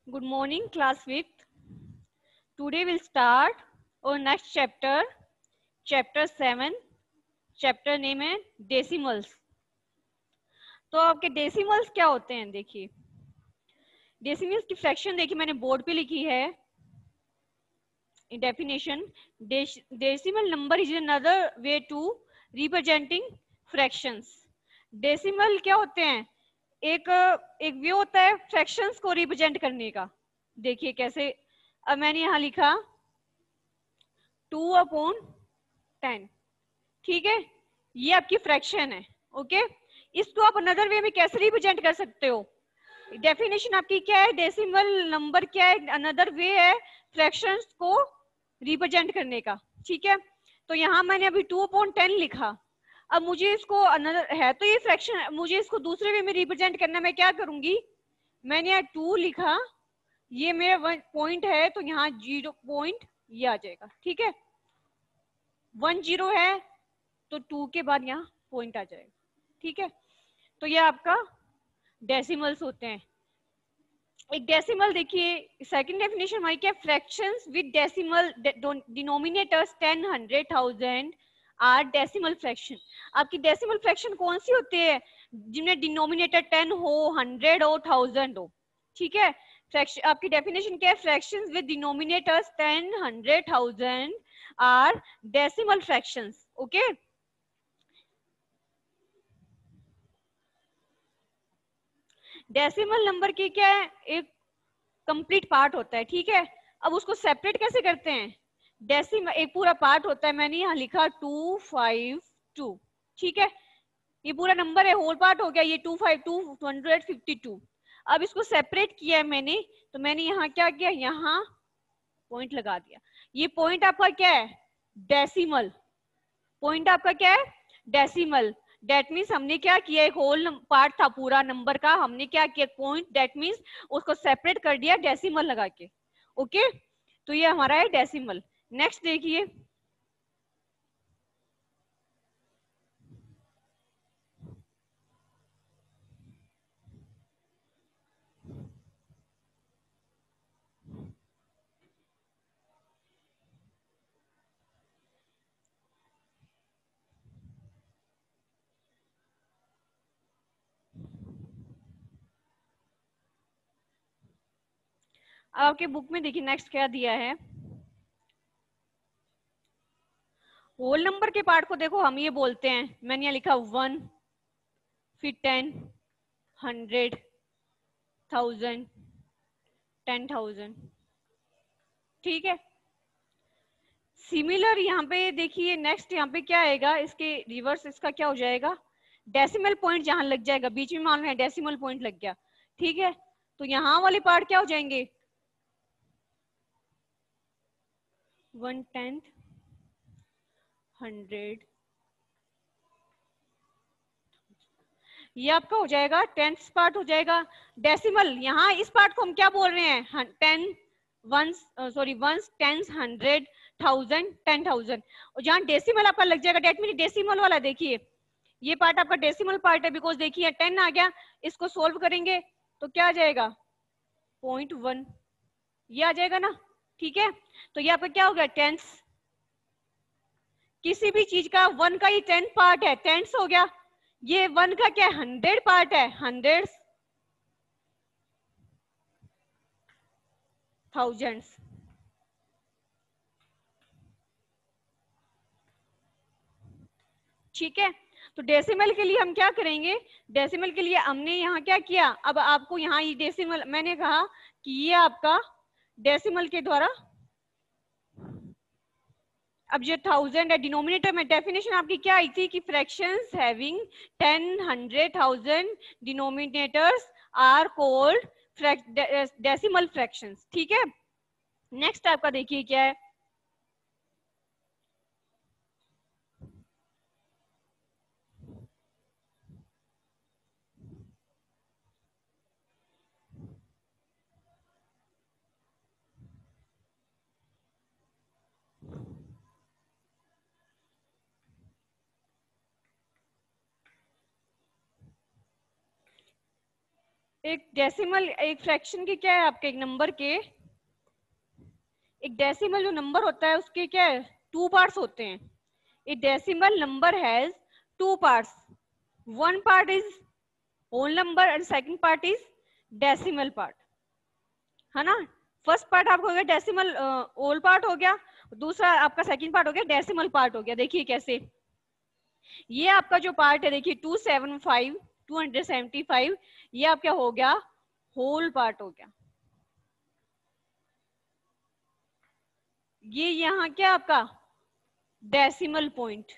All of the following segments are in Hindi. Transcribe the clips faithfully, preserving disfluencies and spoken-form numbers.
Good morning, class fifth. Today we'll start our next chapter, chapter seven. Chapter name है decimals. तो आपके decimals क्या होते हैं? देखिए, decimals की फ्रैक्शन देखिए मैंने बोर्ड पे लिखी है. Definition: decimal number is another way to representing fractions. Decimal क्या होते हैं? एक एक वे होता है फ्रैक्शंस को रिप्रेजेंट करने का. देखिए कैसे, अब मैंने यहां लिखा टू अपॉन टेन. ठीक है, ये आपकी फ्रैक्शन है. ओके, इसको आप अनदर वे में कैसे रिप्रेजेंट कर सकते हो? डेफिनेशन आपकी क्या है? डेसिमल नंबर क्या है? अनदर वे है फ्रैक्शंस को रिप्रेजेंट करने का. ठीक है, तो यहां मैंने अभी टू अपॉन टेन लिखा. अब मुझे इसको अनदर है तो ये फ्रैक्शन, मुझे इसको दूसरे वे में रिप्रेजेंट करना, मैं क्या करूंगी? मैंने यहाँ टू लिखा, ये मेरा पॉइंट है तो यहाँ जीरो पॉइंट ये आ जाएगा. ठीक है, वन जीरो है तो टू के बाद यहाँ पॉइंट आ जाएगा. ठीक है, तो ये आपका डेसिमल्स होते हैं. एक डेसिमल देखिए, सेकंड डेफिनेशन हमारी क्या? Fractions with decimal denominators ten, hundred, thousand are decimal fraction. आपकी डेसिमल फ्रैक्शन कौन सी होती है? जिनमें डिनोमिनेटर टेन हो, हंड्रेड हो, थाउजेंड हो. ठीक है, फ्रैक्शन आपकी डेफिनेशन क्या है? Fractions with denominators ten, hundred, thousand are decimal fractions. Okay, decimal number की क्या है? एक कंप्लीट पार्ट होता है. ठीक है, अब उसको सेपरेट कैसे करते हैं? डेसिमल एक पूरा पार्ट होता है, मैंने यहाँ लिखा टू फाइव टू. ठीक है, ये पूरा नंबर है, होल पार्ट हो गया ये two five two hundred fifty two. अब इसको सेपरेट किया है मैंने, तो मैंने यहाँ क्या किया? यहाँ पॉइंट लगा दिया. ये पॉइंट आपका क्या है? डेसिमल. पॉइंट आपका क्या है? डेसिमल. डेट मीन्स हमने क्या किया? एक होल पार्ट था पूरा नंबर का, हमने क्या किया? पॉइंट. डेट मीन्स उसको सेपरेट कर दिया डेसिमल लगा के. ओके, तो ये हमारा है डेसिमल. नेक्स्ट देखिए, आपके बुक में देखिए नेक्स्ट क्या दिया है. होल नंबर के पार्ट को देखो हम ये बोलते हैं, मैंने यहाँ लिखा वन, फिर ten, hundred, thousand, ten thousand. ठीक है, सिमिलर यहाँ पे देखिए नेक्स्ट यहाँ पे क्या आएगा? इसके रिवर्स इसका क्या हो जाएगा? डेसिमल पॉइंट जहां लग जाएगा बीच में, मान लो डेसिमल पॉइंट लग गया. ठीक है, तो यहाँ वाले पार्ट क्या हो जाएंगे? वन टेंथ, हंड्रेड, ये आपका हो जाएगा टेंथ पार्ट हो जाएगा. डेसिमल यहाँ इस पार्ट को हम क्या बोल रहे हैं? Ten, ones sorry ones, tens, hundred, thousand, ten thousand. और जहाँ डेसिमल आपका लग जाएगा डेट मीन डेसिमल वाला, देखिए ये पार्ट आपका डेसिमल पार्ट है, बिकॉज देखिए टेन आ गया. इसको सोल्व करेंगे तो क्या आ जाएगा? पॉइंट वन, ये आ जाएगा ना. ठीक है, तो ये आपका क्या हो गया? टेंस. किसी भी चीज का वन का ही टेन पार्ट है, टेंस हो गया. ये वन का क्या है? हंड्रेड पार्ट है, हंड्रेड, थाउजेंड्स. ठीक है, तो डेसिमल के लिए हम क्या करेंगे? डेसिमल के लिए हमने यहाँ क्या किया? अब आपको यहाँ ये डेसिमल, मैंने कहा कि ये आपका डेसिमल के द्वारा, अब जो थाउजेंड है डिनोमिनेटर में, डेफिनेशन आपकी क्या आई थी कि fractions having ten, hundred, thousand denominators are called decimal fractions. ठीक है, नेक्स्ट आपका देखिए क्या है? एक डेसिमल, एक फ्रैक्शन के क्या है आपके, एक नंबर के, एक डेसिमल जो नंबर होता है उसके क्या है, टू पार्ट्स होते हैं. A decimal number has two parts. One part is whole number and second part is decimal part, है ना. फर्स्ट पार्ट आपका हो गया डेसिमल होल पार्ट हो गया, दूसरा आपका सेकंड पार्ट हो गया डेसिमल पार्ट हो गया. देखिए कैसे, ये आपका जो पार्ट है देखिए two seven five two hundred seventy five, ये आप क्या हो गया, होल पार्ट हो गया. ये यहाँ क्या आपका डेसिमल पॉइंट,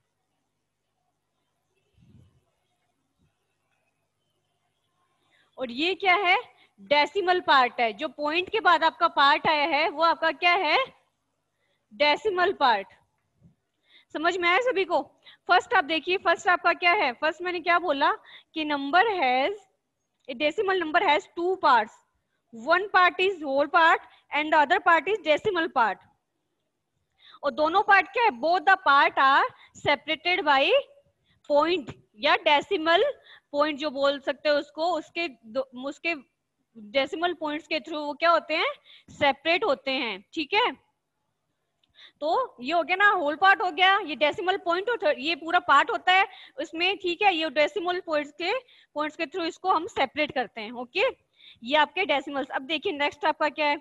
और ये क्या है, डेसिमल पार्ट है. जो पॉइंट के बाद आपका पार्ट आया है वो आपका क्या है, डेसिमल पार्ट. समझ में आया सभी को. फर्स्ट आप देखिए, फर्स्ट आपका क्या है, फर्स्ट मैंने क्या बोला कि number has, a decimal number has two parts. One part is whole part and the other part is decimal part. और दोनों पार्ट क्या है, both the part are separated by point या डेसिमल पॉइंट जो बोल सकते हो उसको, उसके उसके डेसिमल पॉइंट्स के थ्रू वो क्या होते हैं, सेपरेट होते हैं. ठीक है, तो ये हो गया ना, होल पार्ट हो गया, ये डेसिमल पॉइंट और ये पूरा पार्ट होता है उसमें. ठीक है, ये डेसिमल पॉइंट्स के पॉइंट्स के थ्रू इसको हम सेपरेट करते हैं. ओके, ये आपके डेसिमल्स. अब देखिए नेक्स्ट आपका क्या है,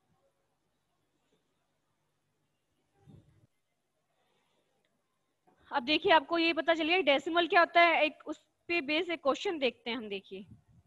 अब देखिए आपको ये पता चलिए डेसिमल क्या होता है, एक उस पे बेस एक क्वेश्चन देखते हैं हम. देखिए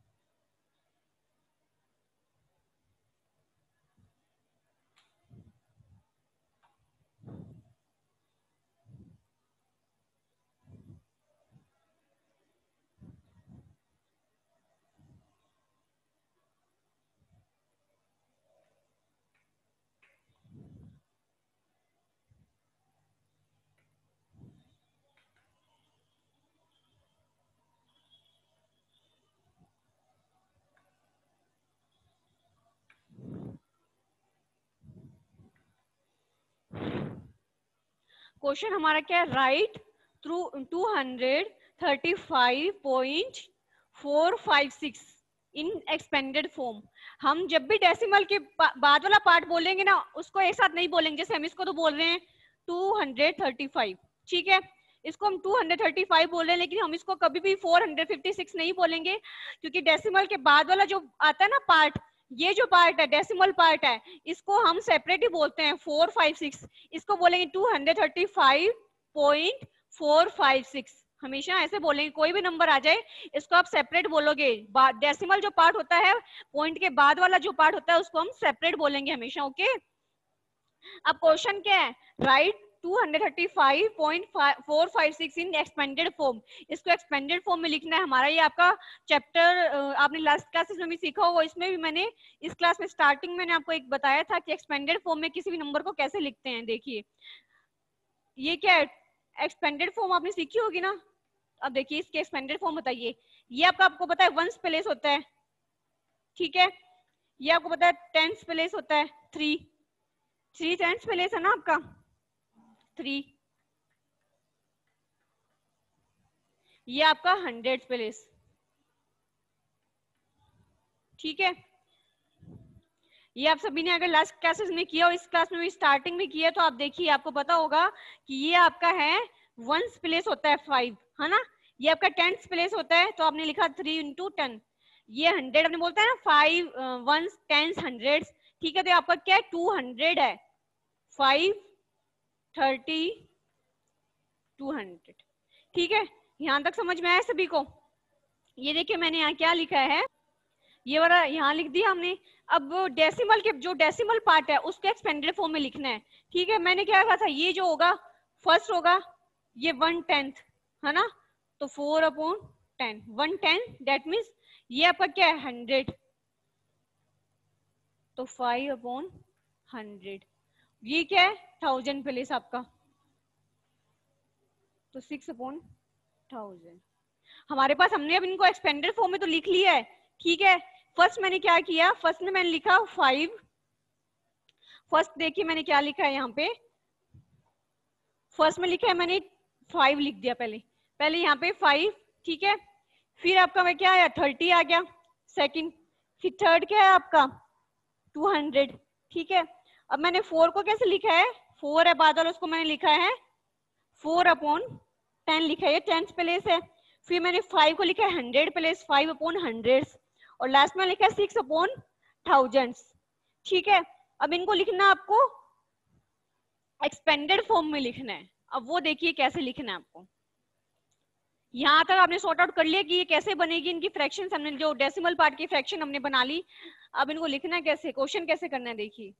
क्वेश्चन हमारा क्या है, write through two hundred thirty five point four five six in expanded form. हम जब भी डेसिमल के बाद वाला पार्ट बोलेंगे ना उसको एक साथ नहीं बोलेंगे. जैसे हम इसको तो बोल रहे हैं टू हंड्रेड थर्टी फाइव, ठीक है, इसको हम टू हंड्रेड थर्टी फाइव बोल रहे हैं, लेकिन हम इसको कभी भी फोर हंड्रेड फिफ्टी सिक्स नहीं बोलेंगे, क्योंकि डेसिमल के बाद वाला जो आता है ना पार्ट, ये जो पार्ट है डेसिमल पार्ट है, इसको हम सेपरेट ही बोलते हैं फोर फाइव सिक्स. इसको बोलेंगे two hundred thirty five point four five six. हमेशा ऐसे बोलेंगे, कोई भी नंबर आ जाए इसको आप सेपरेट बोलोगे. डेसिमल जो पार्ट होता है, पॉइंट के बाद वाला जो पार्ट होता है उसको हम सेपरेट बोलेंगे हमेशा. ओके, अब क्वेश्चन क्या है, write two hundred thirty five point four five six in expanded form. इसको एक्सपेंडेड फॉर्म में लिखना है. हमारा ये आपका चैप्टर आपने लास्ट क्लासेस में भी सीखा होगा, इसमें भी मैंने इस क्लास में स्टार्टिंग मैंने आपको एक बताया था कि एक्सपेंडेड फॉर्म में किसी भी नंबर को कैसे लिखते हैं. देखिए ये क्या है, एक्सपेंडेड फॉर्म आपने सीखी होगी ना. अब देखिए इसके एक्सपेंडेड फॉर्म बताइए. ये आपका आपको पता है वंस प्लेस होता है, ठीक है, ये आपको पता है टेंस प्लेस होता है, थ्री थ्री टेंस प्लेस है ना आपका, थ्री. ये आपका हंड्रेड प्लेस, ठीक है. ये आप सभी ने अगर लास्ट क्लासेस में किया और इस क्लास में भी स्टार्टिंग में किया तो आप देखिए आपको पता होगा कि ये आपका है वंस प्लेस होता है फाइव, है ना. ये आपका टेंस प्लेस होता है तो आपने लिखा थ्री इंटू टेन. ये हंड्रेड आपने बोलता है ना, फाइव वंस टेंस हंड्रेड, ठीक है, तो आपका क्या है टू हंड्रेड है, फाइव थर्टी टू हंड्रेड. ठीक है, यहां तक समझ में आया सभी को. ये देखिए मैंने यहाँ क्या लिखा है, ये वाला यहाँ लिख दिया हमने. अब डेसिमल के जो डेसिमल पार्ट है उसको एक्सपेंडेड फॉर्म में लिखना है. ठीक है, मैंने क्या कहा था, ये जो होगा फर्स्ट होगा ये वन टेंथ, है ना, तो four upon ten, one ten that means ये आपका क्या है हंड्रेड, तो फाइव अपॉन हंड्रेड. ये क्या है थाउजेंड प्लेस आपका, तो सिक्स अपॉन थाउजेंड. हमारे पास हमने अब इनको एक्सपेंडेड फॉर्म में तो लिख लिया है. ठीक है, फर्स्ट मैंने क्या किया, फर्स्ट में मैंने लिखा फाइव. फर्स्ट देखिए मैंने क्या लिखा है यहाँ पे, फर्स्ट में लिखा है मैंने फाइव लिख दिया पहले, पहले यहाँ पे फाइव, ठीक है. फिर आपका मैं क्या आया थर्टी आ गया, सेकंड, फिर थर्ड क्या है आपका टू हंड्रेड, ठीक है। अब मैंने फोर को कैसे लिखा है, फोर है बादल, उसको मैंने लिखा है फोर अपॉन टेन लिखा है, ये टेंथ प्लेस है। फिर मैंने फाइव को लिखा है hundred place five upon hundred, और लास्ट में लिखा है सिक्स अपॉन थाउजेंड, ठीक है। अब इनको लिखना आपको एक्सपेंडेड फॉर्म में लिखना है। अब वो देखिए कैसे लिखना है आपको। यहां तक आपने सॉर्ट आउट कर लिया कि ये कैसे बनेगी, इनकी फ्रैक्शन हमने जो डेसिमल पार्ट की फ्रैक्शन हमने बना ली। अब इनको लिखना है कैसे, क्वेश्चन कैसे करना है देखिए,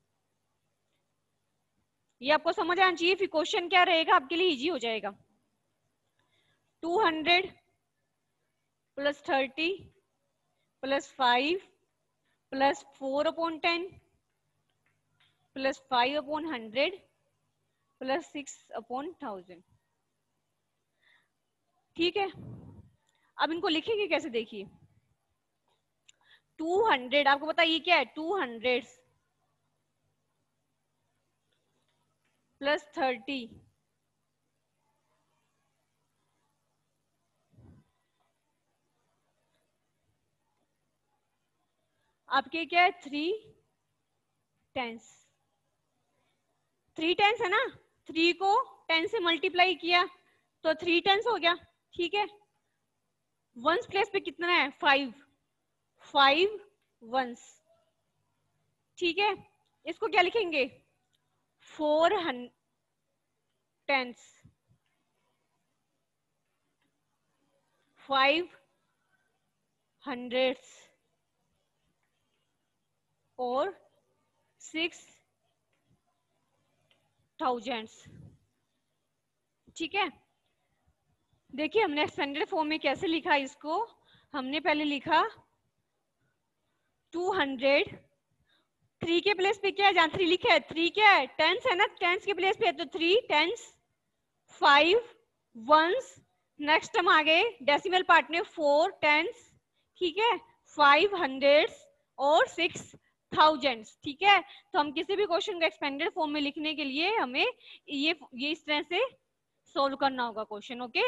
ये आपको समझ आना चाहिए, फिर क्वेश्चन क्या रहेगा आपके लिए इजी हो जाएगा। Two hundred plus thirty plus five plus four upon ten plus five upon hundred plus six upon thousand, ठीक है। अब इनको लिखेंगे कैसे देखिए, टू हंड्रेड आपको पता ये क्या है, टू हंड्रेड प्लस थर्टी आपके क्या है थ्री टेंस, थ्री टेंस है ना, थ्री को टेन से मल्टीप्लाई किया तो थ्री टेंस हो गया, ठीक है। वंस प्लेस पे कितना है फाइव, फाइव वंस, ठीक है। इसको क्या लिखेंगे फोर हंड टेंस, फाइव हंड्रेड्स और सिक्स थाउजेंड्स, ठीक है। देखिए हमने एक्सपेंडेड फॉर्म में कैसे लिखा इसको, हमने पहले लिखा टू हंड्रेड, थ्री के प्लेस पे क्या है, जहां थ्री लिखा है थ्री क्या है टेंस है ना, टेंस के प्लेस पे है तो three tens, five ones, next हम आ गए डेसिमल पार्ट में फोर टेंस, ठीक है, फाइव हंड्रेड्स और सिक्स थाउजेंड्स, ठीक है। तो हम किसी भी क्वेश्चन को एक्सपेंडेड फॉर्म में लिखने के लिए हमें ये ये इस तरह से सोल्व करना होगा क्वेश्चन, ओके।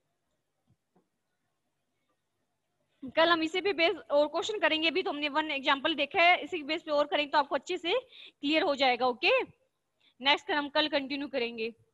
कल हम इसी पे बेस और क्वेश्चन करेंगे, भी तो हमने वन एग्जांपल देखा है, इसी बेस पे और करेंगे तो आपको अच्छे से क्लियर हो जाएगा, ओके। नेक्स्ट हम कल कंटिन्यू करेंगे।